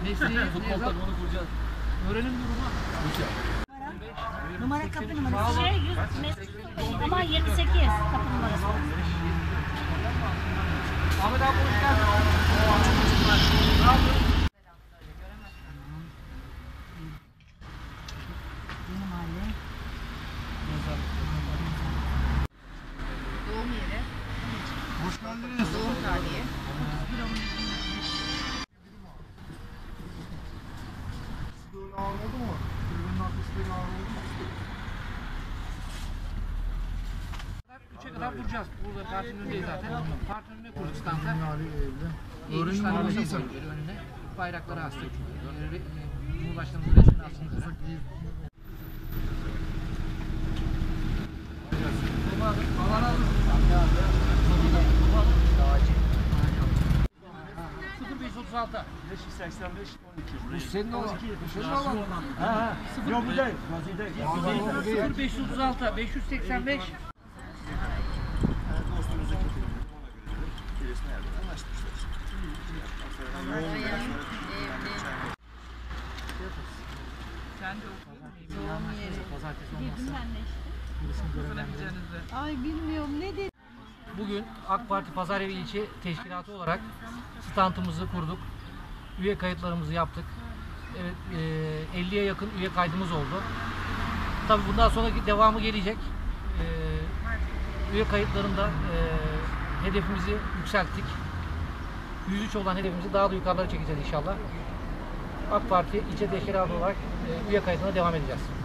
Mesleği Nevzat. Öğrenim durumu. Numara kapı numarası. 100 ama 28 kapı numarası. Ahmet abi hoş geldin. Ne yapıyorsun? Benim mahalle. Doğum yeri, Hoş geldiniz. doğum tarihi. Böyle ağır oldu mu? Kulübenin arkası böyle ağır oldu mu? 3'e kadar duracağız. Burada partinin önündeyiz zaten. Partinin önüne kurduk standa. İyi, 3 tane masa koyduk önüne. Bayrakları astık. Cumhurbaşkanımızın resmini astık. Allah razı olsun. 0536 585 12. Bu senin olan. Bu senin olan. Ha. Yok bu değil. Bu değil. 0536 585 Dostunuzdaki kilisine yerden anlaşmışlar. Sen de doğum yeri. Pazartesi Girdim olmazsa ben de işte. birisini görevlendirelim. Ay bilmiyorum ne dedi. Bugün AK Parti Pazarevi İlçe Teşkilatı olarak standımızı kurduk. Üye kayıtlarımızı yaptık. Evet, 50'ye yakın üye kaydımız oldu. Tabii bundan sonraki devamı gelecek. Üye kayıtlarında hedefimizi yükselttik. 103 olan hedefimizi daha da yukarılara çekeceğiz inşallah. AK Parti İlçe Teşkilatı olarak üye kaydına devam edeceğiz.